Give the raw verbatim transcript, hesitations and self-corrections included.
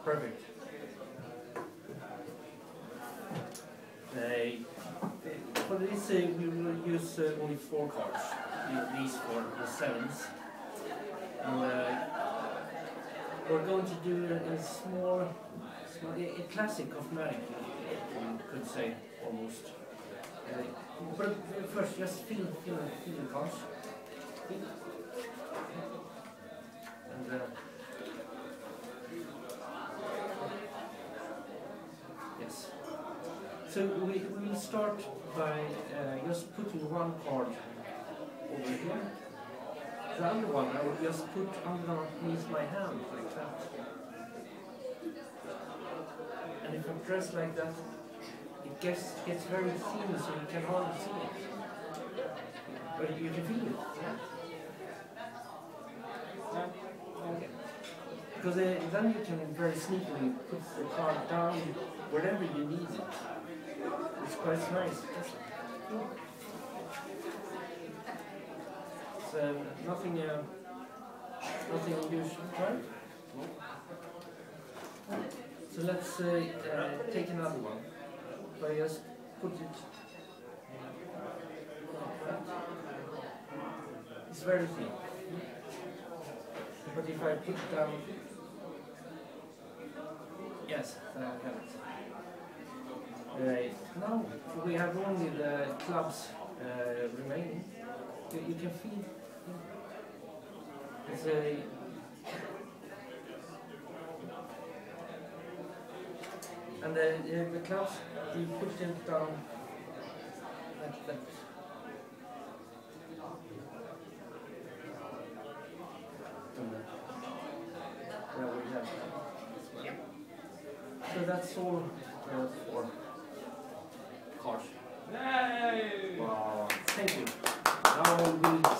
Perfect. Uh, for this, uh, we will use uh, only four cards. These four, the sevens. And, uh, we're going to do a, a small, small, a, a classic of magic, you could say, almost. Uh, but first, just feel, feel, feel the cards. Feel. And, uh, yes. So we, we will start by uh, just putting one card over here. The other one I will just put underneath my hand like that. And if I press like that, it gets gets very thin, so you can hardly see it. But you can feel it. Yeah? Okay. Because uh, then you can very sneakily put the card down wherever you need it. It's quite nice. So nothing, uh, nothing unusual, right? So let's uh, uh, take another one. So I just put it. It's very thin. But if I put it down, yes, I have it. Right. Now we have only the clubs uh, remaining. You, you can feel it's a and the, uh, the clubs you put them down like that. There we have it. So that's all uh, for cards. Wow. Thank you. Now we'll